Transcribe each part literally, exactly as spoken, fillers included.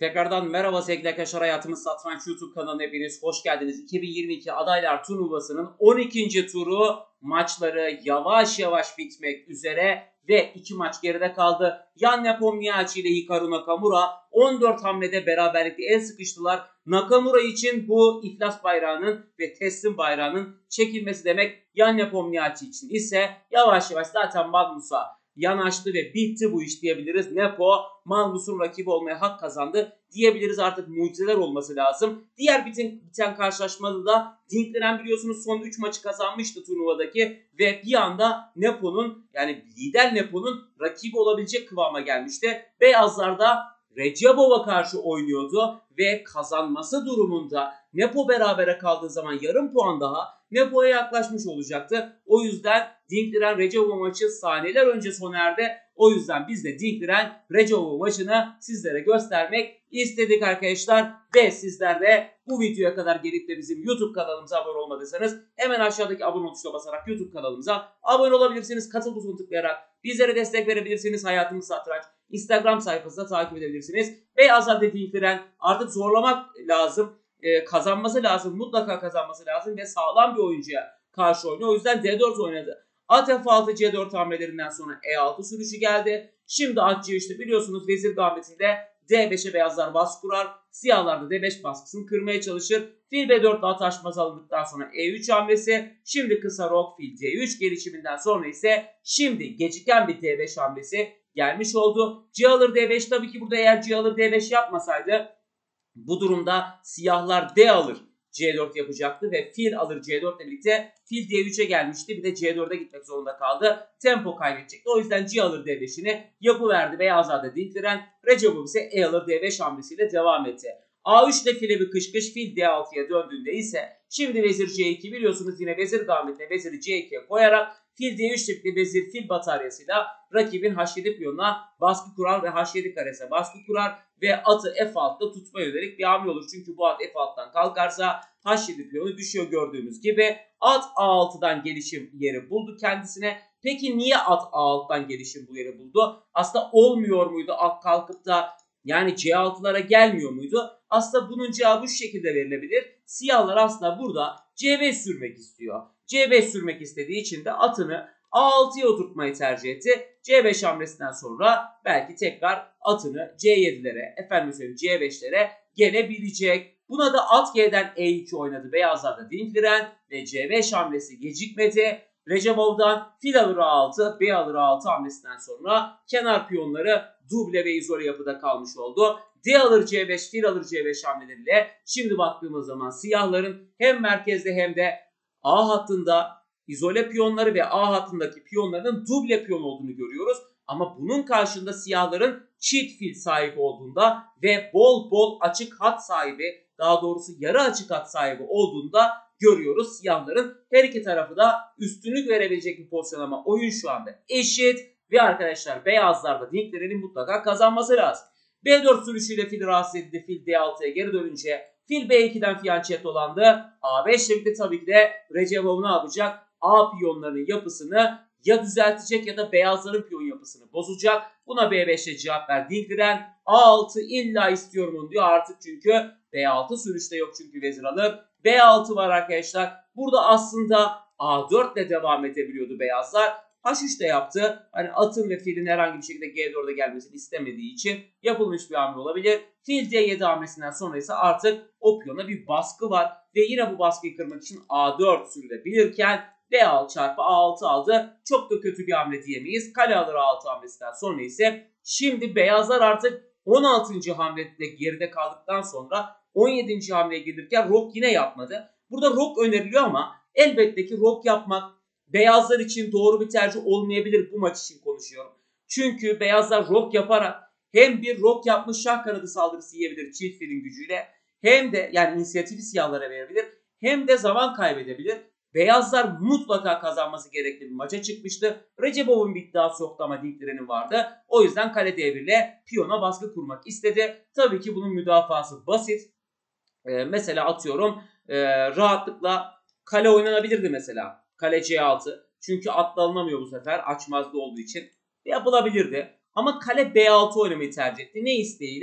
Tekrardan merhaba sevgili arkadaşlar, Hayatımız Satranç YouTube kanalına hepiniz hoş geldiniz. iki bin yirmi iki Adaylar Turnuvası'nın on ikinci turu maçları yavaş yavaş bitmek üzere ve iki maç geride kaldı. Jan Nepomniachtchi ile Hikaru Nakamura on dört hamlede beraberlikte el sıkıştılar. Nakamura için bu iflas bayrağının ve teslim bayrağının çekilmesi demek. Jan Nepomniachtchi için ise yavaş yavaş zaten Magnus'a yanaştı ve bitti bu iş diyebiliriz. Nepo Magnus'un rakibi olmaya hak kazandı diyebiliriz, artık mucizeler olması lazım. Diğer biten, biten karşılaşmada da Dinkleren biliyorsunuz son üç maçı kazanmıştı turnuvadaki ve bir anda Nepo'nun, yani lider Nepo'nun rakibi olabilecek kıvama gelmişti. Beyazlar da Recebov'a karşı oynuyordu ve kazanması durumunda Nepo berabere kaldığı zaman yarım puan daha Nepo'ya yaklaşmış olacaktı. O yüzden Dinkleren Recebov maçı saniyeler önce sona erdi. O yüzden biz de Dinkleren Recebov maçını sizlere göstermek istedik arkadaşlar. Ve sizler de bu videoya kadar gelip de bizim YouTube kanalımıza abone olmadıysanız hemen aşağıdaki abone ol tuşuna basarak YouTube kanalımıza abone olabilirsiniz. Katıl butonuna tıklayarak bizlere destek verebilirsiniz. Hayatımız Satranç Instagram sayfasında takip edebilirsiniz. Beyazlar da Dinkleren artık zorlamak lazım. Ee, kazanması lazım. Mutlaka kazanması lazım ve sağlam bir oyuncuya karşı oynuyor. O yüzden D dört oynadı. At F altı C dört hamlelerinden sonra E altı sürüşü geldi. Şimdi at C üçte biliyorsunuz vezir gambetinde D beşe beyazlar baskı kurar. Siyahlar da D beş baskısını kırmaya çalışır. Fil B dört ile at aşması alındıktan sonra E üç hamlesi. Şimdi kısa rok fil D üç gelişiminden sonra ise şimdi geciken bir D beş hamlesi gelmiş oldu. C alır D beş, tabii ki burada eğer C alır D beş yapmasaydı bu durumda siyahlar D alır C dört yapacaktı ve fil alır C dört ile birlikte fil D üçe gelmişti. Bir de C dört'e gitmek zorunda kaldı. Tempo kaybedecekti. O yüzden C alır D beş'ini yapıverdi. Beyazlar da Dinkleren. Recebov ise E alır D beş hamlesiyle devam etti. A üç ile file bir kış kış fil D altıya döndüğünde ise şimdi vezir C iki, biliyorsunuz yine vezir gambetine veziri C ikiye koyarak fil D üç tipli vezir fil bataryasıyla rakibin H yedi piyonuna baskı kurar ve H yedi karesine baskı kurar ve atı F altıda tutma yönelik bir hamle olur. Çünkü bu at F altıdan kalkarsa H yedi piyonu düşüyor gördüğünüz gibi. At A altıdan gelişim yeri buldu kendisine. Peki niye at A altıdan gelişim bu yeri buldu? Aslında olmuyor muydu at kalkıp da yani C altı'lara gelmiyor muydu? Aslında bunun cevabı şu şekilde verilebilir. Siyahlar aslında burada C beş sürmek istiyor. C beş sürmek istediği için de atını A altıya oturtmayı tercih etti. C beş hamlesinden sonra belki tekrar atını C yedi'lere, efendim söyleyeyim C beş'lere gelebilecek. Buna da at G'den E iki oynadı. Beyazlar da Dinkleren ve C beş hamlesi gecikmedi. Recebov'dan fil alır A altı, B alır A altı hamlesinden sonra kenar piyonları duble ve izole yapıda kalmış oldu. D alır C beş, fil alır C beş hamleleriyle şimdi baktığımız zaman siyahların hem merkezde hem de A hattında izole piyonları ve A hattındaki piyonların duble piyon olduğunu görüyoruz. Ama bunun karşında siyahların çift fil sahibi olduğunda ve bol bol açık hat sahibi, daha doğrusu yarı açık hat sahibi olduğunda görüyoruz. Siyahların her iki tarafı da üstünlük verebilecek bir pozisyon ama oyun şu anda eşit ve arkadaşlar beyazlarda Dinkleren'in mutlaka kazanması lazım. B dört sürüşüyle fil rahatsız edildi. Fil D altıya geri dönünce fil B iki'den fiyanchet dolandı. A beş ile birlikte tabii ki de Recebov ne yapacak? A piyonlarının yapısını ya düzeltecek ya da beyazların piyon yapısını bozacak. Buna B beş ile cevap ver Dinkleren. A altı illa istiyorum onu diyor artık, çünkü B altı sürüşte yok çünkü vezir alır. B altı var arkadaşlar. Burada aslında A dört ile devam edebiliyordu beyazlar. H üç de yaptı. Hani atın ve filin herhangi bir şekilde G dört'e gelmesini istemediği için yapılmış bir hamle olabilir. Fil D yedi hamlesinden sonra ise artık o piyona bir baskı var. Ve yine bu baskıyı kırmak için A dört sürülebilirken B altı çarpı A altı aldı. Çok da kötü bir hamle diyemeyiz. Kale alır A altı hamlesinden sonra ise şimdi beyazlar artık on altıncı hamlede geride kaldıktan sonra on yedinci hamleye gelirken rok yine yapmadı. Burada rok öneriliyor ama elbette ki rok yapmak beyazlar için doğru bir tercih olmayabilir, bu maç için konuşuyorum. Çünkü beyazlar rok yaparak hem bir rok yapmış şah kanadı saldırısı yiyebilir çift filin gücüyle, hem de yani inisiyatifi siyahlara verebilir, hem de zaman kaybedebilir. Beyazlar mutlaka kazanması gerekli bir maça çıkmıştı. Recebov'un bir iddiası yoktu ama Dinkleren'in vardı. O yüzden kale devriyle piyona baskı kurmak istedi. Tabii ki bunun müdafası basit. Ee, mesela atıyorum e, rahatlıkla kale oynanabilirdi mesela. Kale C altı. Çünkü atla alınamıyor bu sefer. Açmazda olduğu için yapılabilirdi. Ama kale B altı oynamayı tercih etti. Ne isteğiyle?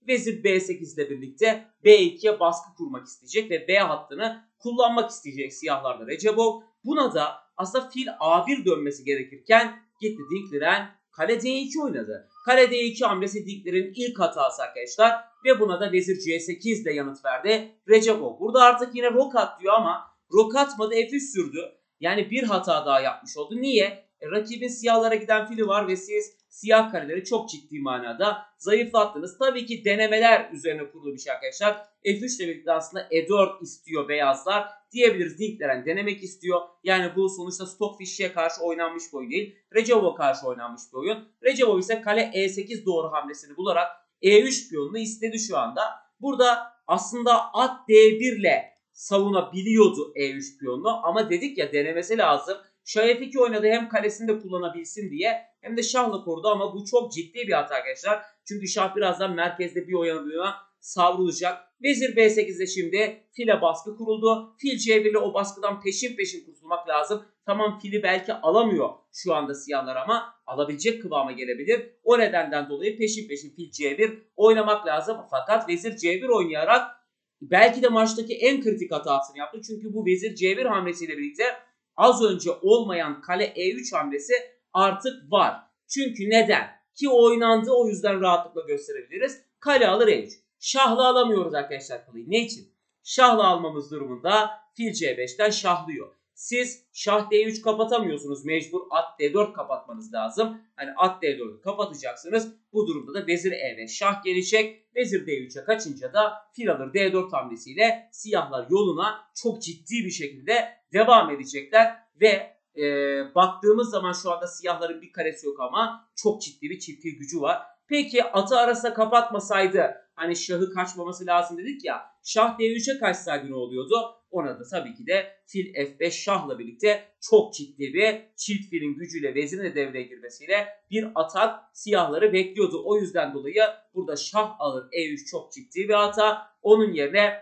vezir B sekiz ile birlikte B ikiye baskı kurmak isteyecek ve B hattını kullanmak isteyecek siyahlarda Recebov. Buna da aslında fil A bir dönmesi gerekirken gitti Dinkliren kale D iki oynadı. Kale D iki hamlesi Dinkliren'in ilk hatası arkadaşlar ve buna da vezir C sekiz ile yanıt verdi Recebov. Burada artık yine rok at diyor ama rok atmadı, F üç sürdü. Yani bir hata daha yapmış oldu. Niye? E, rakibin siyahlara giden fili var ve siz siyah kareleri çok ciddi manada zayıflattınız. Tabii ki denemeler üzerine kurulu bir şey arkadaşlar. F üç ile birlikte aslında E dört istiyor beyazlar diyebiliriz. Dinkliren denemek istiyor. Yani bu sonuçta Stockfish'e karşı oynanmış bir oyun değil. Recebov'a karşı oynanmış bir oyun. Recebov ise kale E sekiz doğru hamlesini bularak E üç piyonunu istedi şu anda. Burada aslında at D bir ile savunabiliyordu E üç piyonunu ama dedik ya denemesi lazım. Şah F iki oynadı, hem kalesini de kullanabilsin diye hem de şahla korudu ama bu çok ciddi bir hata arkadaşlar. Çünkü şah birazdan merkezde bir o yana bir yana savrulacak. Vezir B sekiz'de şimdi file baskı kuruldu. Fil C bir ile o baskıdan peşin peşin kurtulmak lazım. Tamam, fili belki alamıyor şu anda siyahlar ama alabilecek kıvama gelebilir. O nedenden dolayı peşin peşin fil C bir oynamak lazım. Fakat vezir C bir oynayarak belki de maçtaki en kritik hatasını yaptı. Çünkü bu vezir C bir hamlesiyle birlikte az önce olmayan kale E üç hamlesi artık var. Çünkü neden? Ki oynandı, o yüzden rahatlıkla gösterebiliriz. Kale alır E üç. Şahla alamıyoruz arkadaşlar kaleyi. Ne için? Şahla almamız durumunda fil C beş'ten şahlıyor. Siz şah D üç kapatamıyorsunuz. Mecbur at D dört kapatmanız lazım. Hani at D dört'ü kapatacaksınız. Bu durumda da vezir E beş şah gelecek. Vezir D üç'e kaçınca da fil alır D dört hamlesiyle siyahlar yoluna çok ciddi bir şekilde devam edecekler. Ve e, baktığımız zaman şu anda siyahların bir karesi yok ama çok ciddi bir çiftliği gücü var. Peki atı arasında kapatmasaydı, hani şahı kaçmaması lazım dedik ya, şah D üç'e kaçsaydı ne oluyordu? Ona da tabii ki de fil F beş şahla birlikte çok ciddi bir çift filin gücüyle vezirin de devreye girmesiyle bir atak siyahları bekliyordu. O yüzden dolayı burada şah alır E üç çok ciddi bir hata. Onun yerine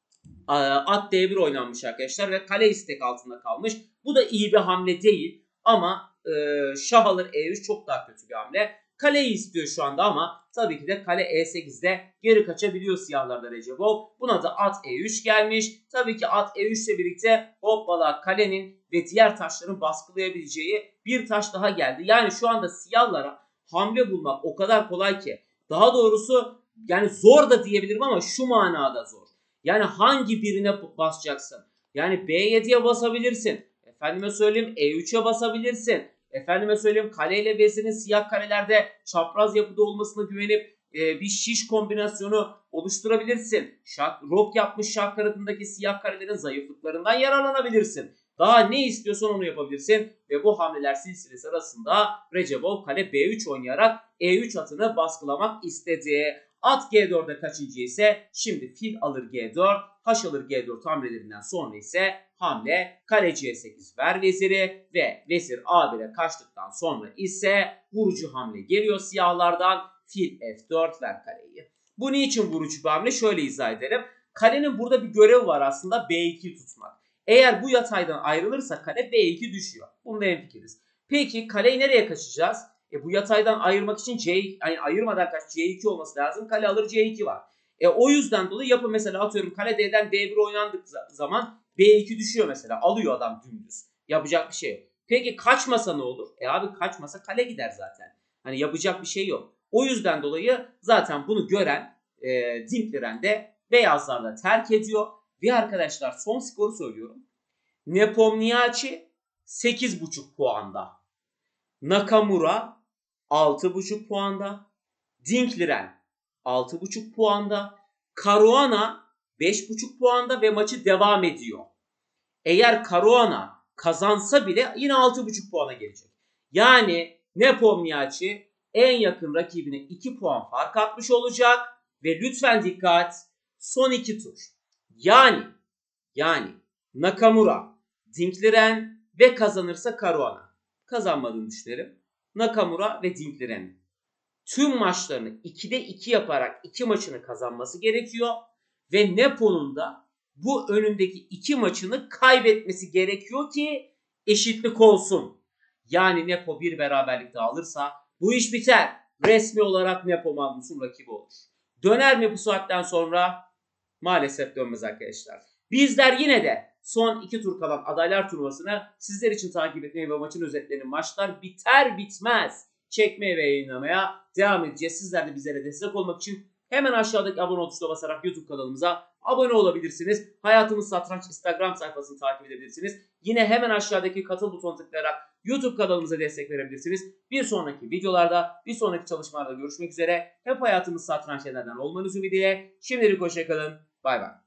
at D bir oynanmış arkadaşlar ve kale istek altında kalmış. Bu da iyi bir hamle değil ama e, şah alır E üç çok daha kötü bir hamle. Kaleyi istiyor şu anda ama tabii ki de kale E sekiz'de geri kaçabiliyor siyahlarda Recebov. Buna da at E üç gelmiş. Tabii ki at E üç ile birlikte hoppala kalenin ve diğer taşların baskılayabileceği bir taş daha geldi. Yani şu anda siyahlara hamle bulmak o kadar kolay ki. Daha doğrusu yani zor da diyebilirim ama şu manada zor. Yani hangi birine basacaksın? Yani B yedi'ye basabilirsin. Efendime söyleyeyim E üç'e basabilirsin. Efendime söyleyeyim kaleyle vezirin siyah karelerde çapraz yapıda olmasına güvenip e, bir şiş kombinasyonu oluşturabilirsin. Şah, rok yapmış şah kanadındaki siyah karelerin zayıflıklarından yararlanabilirsin. Daha ne istiyorsan onu yapabilirsin. Ve bu hamleler silsilesi arasında Recebov kale B üç oynayarak E üç atını baskılamak istedi. At G dört'e kaçıncı ise şimdi fil alır G dört, haş alır G dört hamlelerinden sonra ise hamle kale C sekiz ver veziri ve vezir A bir'e kaçtıktan sonra ise vurucu hamle geliyor siyahlardan. Fil F dört ver kaleyi. Bu niçin vurucu bir hamle? Şöyle izah edelim. Kalenin burada bir görevi var aslında, B iki'yi tutmak. Eğer bu yataydan ayrılırsa kale B iki düşüyor. Bunda hemfikiriz. Peki kaleyi nereye kaçacağız? E bu yataydan ayırmak için C, yani ayırmadan kaç C iki olması lazım. Kale alır C iki var. E o yüzden dolayı yapı mesela atıyorum kale D'den D bir oynandık zaman B iki düşüyor mesela. Alıyor adam dümdüz. Yapacak bir şey yok. Peki kaçmasa ne olur? E abi kaçmasa kale gider zaten. Hani yapacak bir şey yok. O yüzden dolayı zaten bunu gören e, Dinkliren de beyazlarla terk ediyor. Ve arkadaşlar son skoru söylüyorum. Nepomniachtchi sekiz buçuk puanda. Nakamura altı buçuk puanda. Dinkliren altı buçuk puanda. Caruana beş buçuk puanda ve maçı devam ediyor. Eğer Caruana kazansa bile yine altı buçuk puana gelecek. Yani Nepomniachtchi en yakın rakibine iki puan fark atmış olacak ve lütfen dikkat, son iki tur. Yani yani Nakamura, Dinkliren ve kazanırsa Caruana. Kazanmadığını düşünelim. Nakamura ve Dinkliren tüm maçlarını ikide iki yaparak iki maçını kazanması gerekiyor. Ve Nepo'nun da bu önündeki iki maçını kaybetmesi gerekiyor ki eşitlik olsun. Yani Nepo bir beraberlik daha alırsa bu iş biter. Resmi olarak Nepo Magnus'un rakibi olur. Döner mi bu saatten sonra? Maalesef dönmez arkadaşlar. Bizler yine de son iki tur kalan adaylar turnuvasını sizler için takip etmeye ve maçın özetlerini maçlar biter bitmez çekmeye ve yayınlamaya devam edeceğiz. Sizler de bizlere destek olmak için hemen aşağıdaki abone ol tuşuna basarak YouTube kanalımıza abone olabilirsiniz. Hayatımız Satranç Instagram sayfasını takip edebilirsiniz. Yine hemen aşağıdaki katıl butonuna tıklayarak YouTube kanalımıza destek verebilirsiniz. Bir sonraki videolarda, bir sonraki çalışmalarda görüşmek üzere. Hep hayatımız satranç nelerden olmanız ümidiyle. Şimdilik hoşçakalın. Bay bay.